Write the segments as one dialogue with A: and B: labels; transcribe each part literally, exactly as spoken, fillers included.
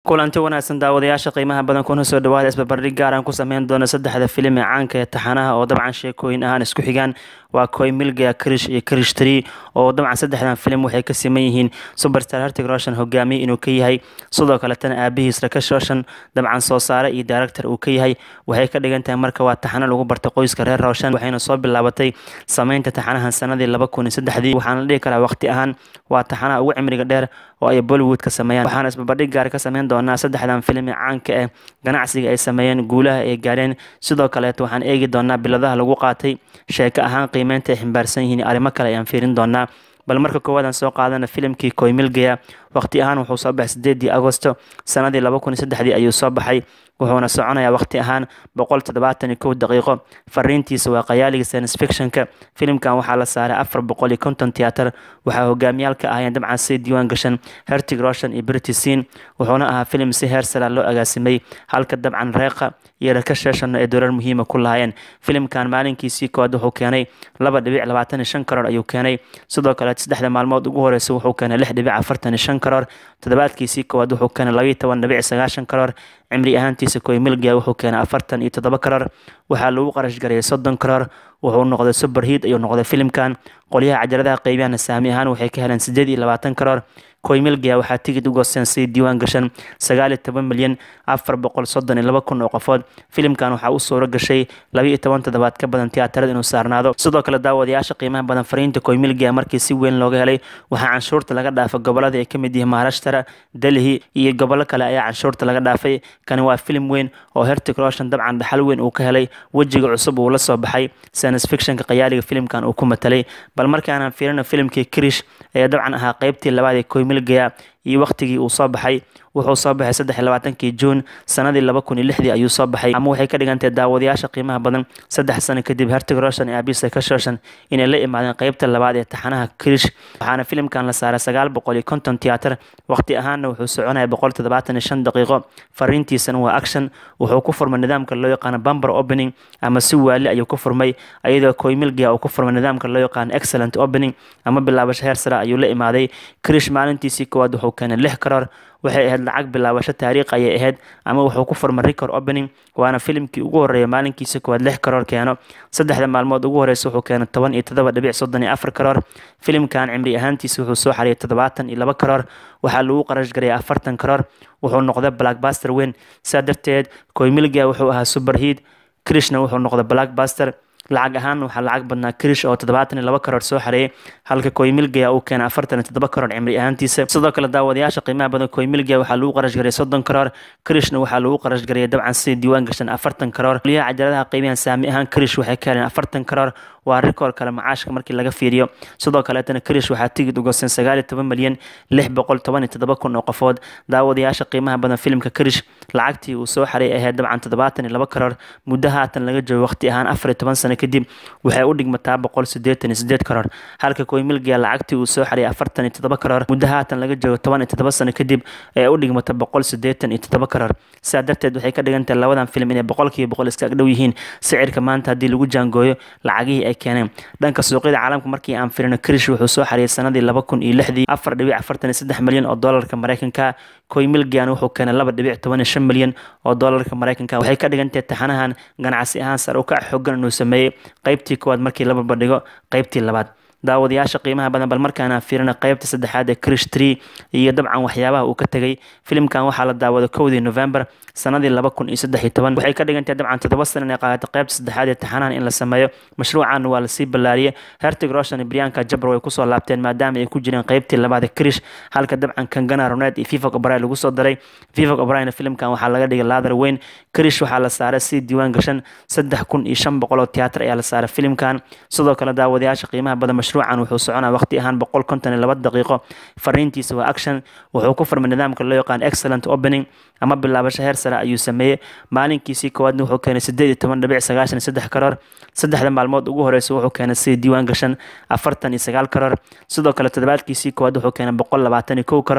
A: kulanti wanaagsan daawadayaasha qiimaha badan kuna soo dhawaada isbarbardhig gaar aan ku sameyn doono saddexda filim ee caanka ee taxanaha oo dabcan sheekooyin ahaan isku xigaan waa Koi Milga Krish iyo Krish three oo dabcan saddexdan filim waxay ka siman yihiin superstar Hrithik Roshan hogaamiye inuu ka yahay sidoo kale tan aabihiis Rakesh Roshan dabcan soo saare iyo director uu ka yahay waxay ka dhigan tahay marka waa taxana lagu bartay qoyska reer Roshan waxayna soo bilaabatay sameynta taxanahan sanadii laba kun iyo saddex waxaana la dhihi karaa waqti ahaan waa taxanaha ugu cimriga dheer oo ay Bollywood ka sameeyaan waxaana isbarbardhig gaar ka sameyn doonaa saddexdan filim ee caanka ah ganacsiga ay sameeyeen guulaha ay gaareen sidoo kale waxaan eegi doonaa biladaha lagu qaatay sheeko ahaan qiimeynta ay ximbaarsan yihiin arrimo kale ayaan fiirin doonaa bal marka koowaad aan soo qaadana filimkii Koi Milga waqti ahaan wuxuu soo baxay sideedii Agoosto sanadii laba kun iyo saddex ayuu soo baxay wuxuuna soconayaa waqti ahaan boqol toddobaatan iyo kow daqiiqo fariintiisa waa qayaaliga science fictionka filimkan waxaa la saaray afar boqol iyo konton tiyaatar waxaa hogaamiyaalka ahayeen dabcan si diiwaan gashan Hrithik Roshan iyo Preity Zinta wuxuuna ahaa filim si heer sare loo agaasimay halka dabcan Reeqa iyo Rakesh Roshan ay doorar muhiim ah ku lahaayeen filimkan maalinkiisii koowaad wuxuu keenay laba dhibic labaatan iyo shan karoor ayuu keenay sidoo kale saddexda maalmood ugu horeysay wuxuu keenay lix dhibic afartan iyo shan karoor toddobaadkiisii koowaad wuxuu keenay laba iyo toban dhibic sagaashan karoor cimri ahaantiisa Koi Milga wuxuu keenay afartan iyo toddoba karoor waxaa lagu qarash gareeyay soddon karoor wuxuu noqday super hit ayuu noqday filimkan qolyaha cajaladaha qaybiyana saami ahaan waxay ka heleen sideed iyo labaatan karoor Koi Milga waxaa tigid u goosteen si diiwaan gashan sagaal iyo toban milyan afar boqol soddon iyo laba kun oo qofood filimkan waxaa u suuro gashay laba iyo toban toddobaad ka badan tiyaatarada inuu saarnaado sidoo kale daawadayaasha qiimaha badan fariinta Koi Milga markii si weyn looga helay waxaa canshuurta laga dhaafay gobolada ay ka mid yihiin Maharashtra Delhi iyo gobollo kale ayaa canshuurta laga dhaafay kani waa filim weyn oo Hrithik Roshan dabcan dhaxal weyn uu ka helay wajiga cusub uu la soo baxay science fictionka qayaaliga filimkan uu ku matalay bal markaan fiirino filimkii Krish ee dabcan ahaa qaybtii labaad ee Koi Milga iyo waqtigii uu soo baxay wuxuu soo baxay saddex iyo labaatankii June sanadii laba kun iyo lix ayuu soo baxay ama waxay ka dhigantahay daawadayaasha qiimaha badan saddex sano kadib Hrithik Roshan iyo aabihiis Rakesh Roshan inay la imaadeen qaybta labaad ee taxanaha Krish waxaana filimkan la saaray sagaal boqol iyo konton tiyaatar waqti ahaanna wuxuu soconayay boqol toddobaatan iyo shan daqiiqo fariintiisana waa action wuxuu ku furmay nidaamka loo yaqaan bumper opening ama si waali ayuu ku furmay iyadoo Koi Milga uu ku furmay nidaamka loo yaqaan excellent opening ama bilaabasho heer sare ayuu la imaaday Krish maalintiisii koowaad wuxuu keenay lix karoor waxay ahayd lacag bilaabasho taariikh ayay ahayd ama wuxuu ku furmay record opening waana filimkii ugu horeeyay maalinkiisa koowaad lix karoor keeno saddexda maalmood ugu horeysa wuxuu keenay toban iyo toddoba dhibic soddon iyo afar karoor filimkan cimri ahaantiisa wuxuu soo xariyay toddobaatan iyo laba karoor waxaa lagu qarash gareeyay afartan karoor wuxuu noqday blockbuster weyn sidaa darteed Koi Milga wuxuu ahaa super hit Krishna wuxuu noqday blockbuster lacag ahaan waxaa lacag badnaa Krish oo toddobaatan iyo laba karoor soo xareeyay halka Koi Milga uu keenay afartan iyo toddoba karoor cimri ahaantiisa sidoo kale daawadayaasha qiimaha badan Koi Milga waxaa lagu qarash gareeyay soddon karoor Krishna waxaa lagu qarash gareeyay dabcan si diiwaan gashan afartan karoor qolyaha cajaladaha qiimahan saami ahaan Krish waxay ka heleen afartan karoor waa record kale macaashka markii laga fiiriyo sidoo kale tan Krish waxaa tigid u goosteen sagaal iyo toban milyan lix boqol toban iyo toddoba kun oo qofood daawadayaasha qiimaha badan filimka Krish lacagtii uu soo xareeyay ahayd dabcan toddobaatan iyo laba karoor muddo haatan laga joogo waqti ahaan afar iyo toban sano kadib waxay u dhigmataa boqol siddeetan iyo siddeed karoor halka Koi Milga lacagtii uu soo xareeyay afartan iyo toddoba karoor muddo haatan laga joogo toban iyo toddoba sano kadib ee u dhigmata boqol siddeetan iyo toddoba karoor sidaa darteed waxay ka dhigan tahay labadan filim inay boqolkiiba boqol iska dhow yihiin sicirka maanta haddii lagu jaangooyo lacagihii ay keeneen dhanka suuqyada caalamka markii aan firino Krish wuxuu soo xareeyay sanadii laba kun iyo lix afar dhibic afartan iyo saddex milyan oo doolarka Mareykanka Koi Milga wuxuu keenay laba dhibic toban iyo shan milyan oo doolarka Mareykanka waxay ka dhigan tahay taxanahan ganacsi ahaan sare u kac xooggan inuu sameeyay qaybtii koowaad markii la barbardhigo qaybtii labaad daawadayaasha qiimaha badan bal markaan fiirino qaybta saddexaad ee Krish three iyo dabcan waxyaabaha uu ka tagay filimkan waxaa la daawaday kowdii November sanadii laba kun iyo saddex iyo toban waxay ka dhigantahay dabcan toddoba sano inay qaadatay qaybta saddexaad ee taxanahan in la sameeyo mashruucan waa la sii ballaariyay Hrithik Roshan iyo Priyanka Chopra way ku soo laabteen maadaama ay ku jireen qaybtii labaad ee Krish halka dabcan Kangana Ranaut iyo Vivek Oberoi lagu soo daray Vivek Oberoi filimkan waxaa laga dhigay laadar weyn Krish waxaa la saaray si diiwaan gashan saddex kun iyo shan boqol oo tiyaatar ayaa la saaray filimkan sidoo kale daawadayaasha qiimaha badan mashruucan wuxuu soconaa waqti ahaan boqol konton iyo laba daqiiqo fariintiisa waa action wuxuu ku furmay nidaamka loo yaqaan excellent opening ama bilaabasho heer sare ayuu sameeyay maalinkiisii koowaadna wuxuu keenay sideed iyo toban dhibic sagaashan iyo saddex karoor saddexda maalmood ugu horeysa wuxuu keenay si diiwaan gashan afartan iyo sagaal karoor sidoo kale toddobaadkiisii koowaad wuxuu keenay boqol labaatan iyo kow karoor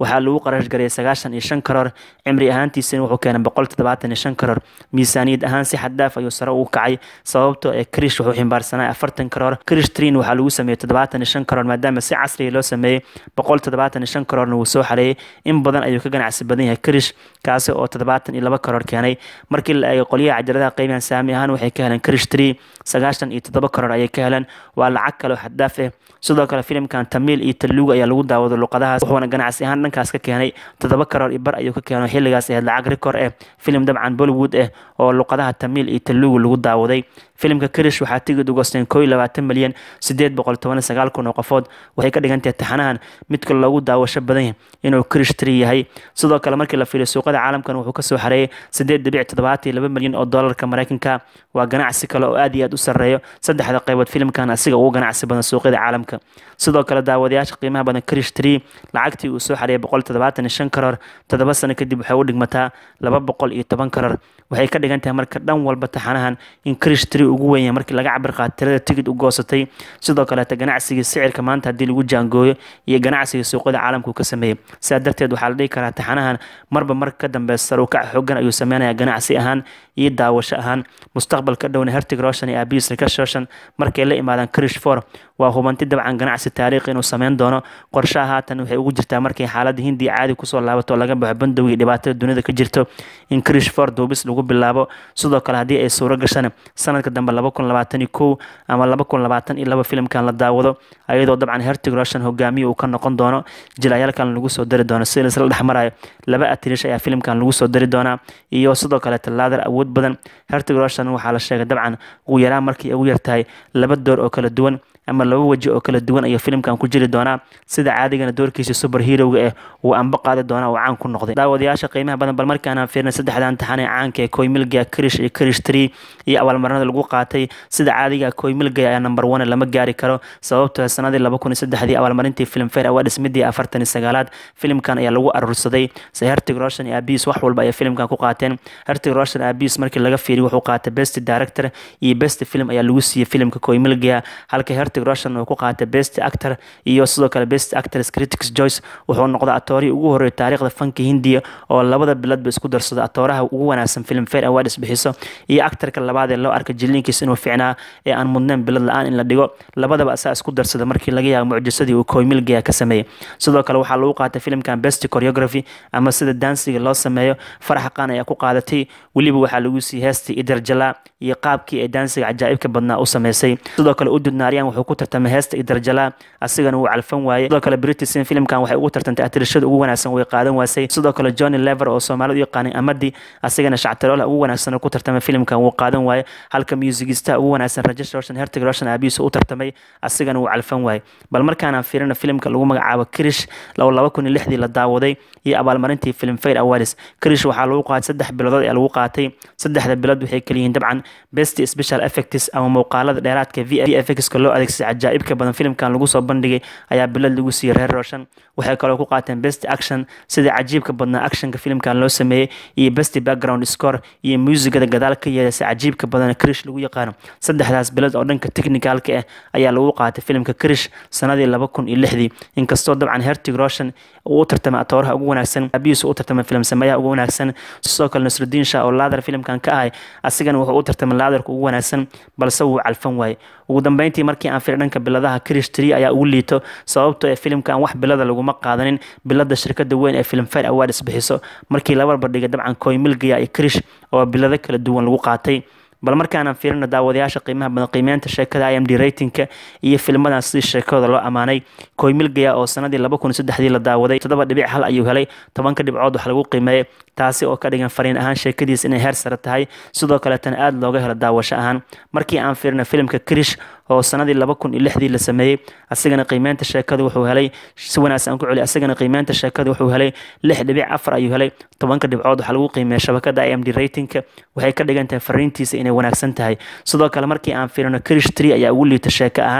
A: waxaa lagu qarash gareeyay sagaashan iyo shan karoor cimri ahaantiisana wuxuu keenay boqol toddobaatan iyo shan karoor miisaaniyad ahaan si xad dhaaf ayuu sare ugu kacay sababtoo ee Krish wuxuu ximbaarsanaa afartan karoor Krish Train waxaa lagu sameeyay toddobaatan iyo shan karoor maadaama si casri loo sameeyay boqol toddobaatan iyo shan karoorna wuu soo xareeyay in badan ayuu ka ganacsi badan yahay Krish kaasi oo toddobaatan iyo laba karoor keenay markii la eego qoliyaha cajaladaha qiimaha saami ahaan waxay ka heleen Krish Train sagaashan iyo toddoba karoor ayay ka heleen waa lacag kale oo xad dhaaf ah sidoo kale filimkan Tamil iyo Telugu ayaa lagu daawaday luqadahaas wuxuuna ganacsi ahaan dhankaas ka keenay toddoba karoor iyo bar ayuu ka keenay xilligaas ee lacag record ah filim dabcan Bollywood ah oo luqadaha Tamil iyo Telugu lagu daawaday filimka Krish waxaa tigid uga goosteen kow iyo labaatan milyan sideed boqol toban iyo sagaal kun oo qofood waxay ka dhigan tahay taxanahan midka loogu daawasho badan yahay inuu Krish Train yahay sidoo kale markii la fiiriyo suuqada caalamkan wuxuu ka soo xareeyay sideed dhibic toddobaatan iyo laba milyan oo doolarka Mareykanka waa ganacsi kale oo aad iyo aad u sareeyo saddexda qaybood filimkan asiga ugu ganacsi badan suuqada caalamka sidoo kale daawadayaasha qiimaha badan Krish Train lacagtii uu soo xareeyay boqol toddobaatan iyo shan karoor toddoba sano kadib waxay u dhigmataa laba boqol iyo toban karoor waxay ka dhigan tahay marka dhan walba taxanahan in Krish Train ugu weyn yahay markii laga cabir qaato tirada tigid u goosatay sidoo kale ta ganacsiga sicirka maanta hadii lagu jaangooyo iyo ganacsiga suuqada caalamka ka sameeyay sidaa darteed waxaa la dhihi karaa taxanahan marba marka ka dambeeya sare u kac xooggan ayuu sameynayaa ganacsi ahaan iyo daawasho ahaan mustaqbalka dhowna Hrithik Roshan iyo Abis Rikesh Roshan markay la imaadaan Krish four waa hubanti dabcan ganacsi taariikhi inuu sameyn doono qorshaha haatan waxay ugu jirtaa markay xaaladda Hindi caadi ku soo laabato laga baxo bandowga dhibaatada dunida ka jirto in Krish four duubis lagu bilaabo sidoo kale hadii ay suuro gashaan sanadka dambe laba kun labaatan iyo kow ama laba kun labaatan iyo laba filimkan la daawado ayadoo dabcan Hrithik Roshan hogaamiye uu ka noqon doono jilayalkan lagu soo dari doono si la dhaxmarayo laba atirish ayaa filimkan lagu soo dari doonaa iyo sidoo kale talaadar awood badan Hrithik Roshan waxaa la sheegay dabcan ugu yaraan markii ugu yartahay laba door oo kala duwan ama laba waji oo kala duwan ayaa filimkan ku jiri doona sida caadigana doorkiisa superhero-ga ah uu anba qaadi doona oo caan ku noqday daawadayaasha qiimaha badan bal markaan aan fiirnay saddexdan taxane caanka ee Koi Milga Krish iyo Krish Train iyo abaalmarinada lagu qaatay sida caadiga Koi Milga ayaa number one lama gaari karo sababtoo sanadii laba kun iyo saddex abaalmarintii Filmfare Awards midii afartan iyo sagaalaad filimkan ayaa lagu arursaday Hrithik Roshan iyo Abis wax walba ay filimkan ku qaateen Hrithik Roshan Abis markii laga fiiriyo wuxuu qaatay best director iyo best film ayaa lagu siiyay filimka Koi Milga halka Hrithik Roshan uu ku qaatay best actor iyo sidoo kale best actress critics choice wuxuu noqday actor ugu horeeyay taariikhda fanka Hindiya oo labada biladba isku darsaday actoraha ugu wanaagsan Filmfare Awards bixiso iyo actorka labaad ee loo arkay jilinkiisa inuu fiicnaa ee aan mudnaan bilad la'aan in la dhigo labadaba asaa isku darsaday markii laga yaabo mucjisadii uu Koi Milga ka sameeyay sidoo kale waxaa lagu qaatay filimkan best choreography ama sida dancing loo sameeyo Farah Khan ayaa ku qaadatay waliba waxaa lagu sii heestay Idar Jala iyo qaabkii ay dancing ajaa'ibka badnaa u sameysay sidoo kale Udud Narayan wuxuu ku tartamay heesta Idar Jala asigana uu calfan waayay sidoo kale British filimkan waxay ugu tartantay atirashada ugu wanaagsan way qaadan waasay sidoo kale Johnny Lever oo Soomaalidu yaqaan Amadi asigana shactiroolaha ugu wanaagsan ku tartamay filimkan uu qaadan waayay halka musicista ugu wanaagsan Rajesh Roshan Hrithik Roshan Abis uu tartamay asigana uu calfan waayay bal markaan aan fiirino filimka lagu magacaabo Krish laba kun iyo lix la daawaday iyo abaalmarintii Filmfare Awards Krish waxaa lagu qaatay saddex bilood ee lagu qaatay saddexda bilood waxay kaliyiin dabcan best special effects ama muuqaalada dheeraadka V F X ka loo adeegsaday ajaa'ibka badan filimkan lagu soo bandhigay ayaa bilad lagu siiyay reer Roshan waxay kale ku qaateen best action sida cajiibka badnaa actionka filimkan loo sameeyay iyo best background score iyo muusigada gadaal ka yeesay cajiibka badan Krish lagu yaqaan saddexdaas bilad oo dhanka technicalka ah ayaa lagu qaatay filimka Krish sanadii laba kun iyo lix inkastoo dabcan Hrithik Roshan uu u tartamay actoraha ugu wanaagsan Abis uu u tartamay film sameeyaha ugu wanaagsan sidoo kale Nasruddin Shah oo laadar filimkan ka ahay asigana wuxuu u tartamay laadarka ugu wanaagsan balse uu calfan waayay ugu dambeyntii markii aan fiir dhanka biladaha Krish Train ayaa ugu liito sababtoo ee filimkan wax bilada laguma qaadanin bilada shirkadda weyn ee Filmfare Awards bixiso markii laba bardhiga dabcan Koi Milga iyo Krish oo bilada kala duwan lagu qaatay bal markaan aan fiirino daawadayaasha qiimaha badan qiimeynta sheekada I M D ratingka iyo filmadan si sheekada loo amaanay Koi Milga oo sanadii laba kun iyo saddex la daawaday toddoba dhibic hal ayuu helay toban ka dhibcood wax lagu qiimeeyay taasi oo ka dhigan fariin ahaan sheekadiisa inay heer sare tahay sidoo kale tan aad looga helo daawasho ahaan markii aan fiirino filimka Krish oo sanadii laba kun iyo lix la sameeyay asigana qiimeynta sheekada wuxuu helay si wanaagsan ku celi asigana qiimeynta sheekada wuxuu helay lix dhibic afar ayuu helay toban ka dhibcood wax lagu qiimeeyay shabakada I M D ratingka waxay ka dhigan tahay fariintiisa inay wanaagsan tahay sidoo kale markii aan fiirino Krish Train ayaa ugu liita sheeko ahaan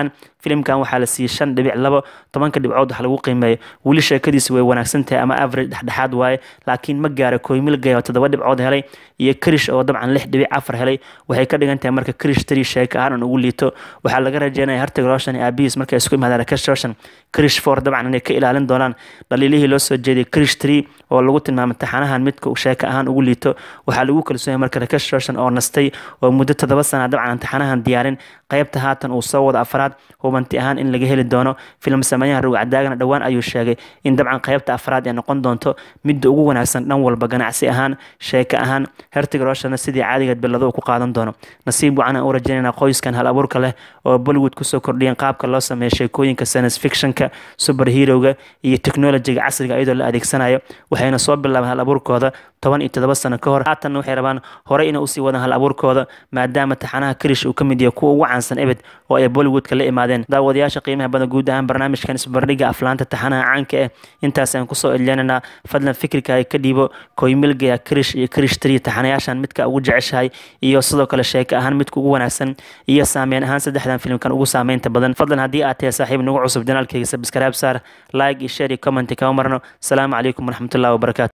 A: filimkan waxaa la siiyey shan dhibic labo tobanka dhibcood wax lagu qiimeeyo weli sheekadiisu way wanaagsan tahay ama average dhexdhexaad waaye laakiin ma gaara Koi Milgay oo toddoba dhibcood helay iyo Krish oo dabcan lix dhibic afar helay waxay ka dhigan tahay marka Krish three sheeka ahaan ugu liito waxaa laga rajeynayaa Hartig Roshan iyo Abis markay isku yimaadaan Rakesh Roshan Krish four dabcan inay ka ilaalin doonaan dhaliilihii loo soo jeeday Krish three oo lagu tilmaamay taxanahan midka uu sheeka ahaan ugu liito waxaa lagu kalsoon yahay marka Rakesh Roshan oo nastay oo muddo toddoba sano dabcan taxanahan diyaarin qaybta haatan uu soo wada afraad hubanti ahaan in laga heli doono film sameeyaha Rugcadaagana dhawaan ayuu sheegay in dabcan qaybta afraad ay noqon doonto mid ugu wanaagsan dhan walba ganacsi ahaan sheeka ahaan Hartig Roshan sidii caadiga bilado ku qaadan doono nasiib wacan oo rajaynayna qoyskan hal abuurka leh oo Bollywood ku soo kordhiyeen qaabka loo sameeyo sheekooyinka science fictionka superhero-ga iyo technology-ga casriga iyadoo la adeegsanayo waxayna soo bilaabeen hal abuurkooda toban iyo toddoba sano ka hor haatan waxay rabaan hore inay u sii wadaan hal abuurkooda maadaama taxanaha Krish uu ka mid yahay kuwa ugu caansan ebed oo ay Bollywood ka la imaadeen daawadayaasha qiimaha badan guud ahaan barnaamijkan isbarbardhigga aflaanta taxanaha caanka ah intaas aan ku soo elinaynaa fadlan fikirkaaga ka dhiibo Koi Milgay Krish iyo Krish three taxanayaashan midka ugu jeceshahay iyo sidoo kale sheeka ahaan midka ugu wanaagsan iyo saameyn ahaan saddexdan filimkan ugu saameynta badan fadlan haddii aad tahay saaxiib nagu cusub janaalkayga subscribe saar like iyo share iyo comment ka marno salaamu calaykum waraxmatullaahi wabarakaatu